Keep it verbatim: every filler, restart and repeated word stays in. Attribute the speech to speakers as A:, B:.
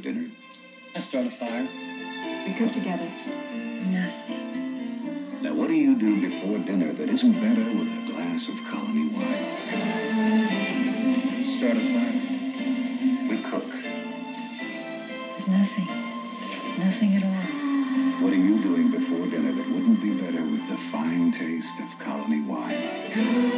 A: dinner?
B: I start a fire.
C: We cook together.
D: Nothing.
A: Now, what do you do before dinner that isn't better with a glass of Colony wine?
B: Start a fire.
A: We cook.
D: Nothing. Nothing at all.
A: What are you doing before dinner that wouldn't be better with the fine taste of Colony wine?